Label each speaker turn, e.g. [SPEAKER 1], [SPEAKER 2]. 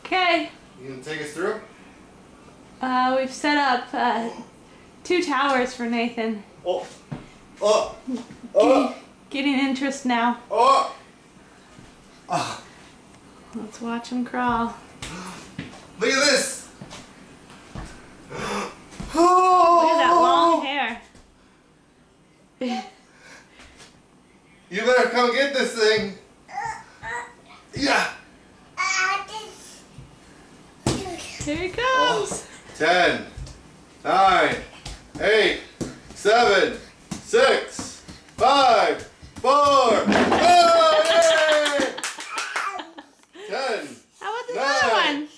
[SPEAKER 1] Okay.
[SPEAKER 2] You gonna take us through?
[SPEAKER 1] We've set up 2 towers for Nathan. Getting interest now. Let's watch him crawl.
[SPEAKER 2] Look at this!
[SPEAKER 1] Look at that long hair.
[SPEAKER 2] You better come get this thing. Yeah.
[SPEAKER 1] Here he comes.
[SPEAKER 2] 10, 9, 8, 7, 6, 5, 4. Oh, yay! 10.
[SPEAKER 1] How about this
[SPEAKER 2] 9,
[SPEAKER 1] other one?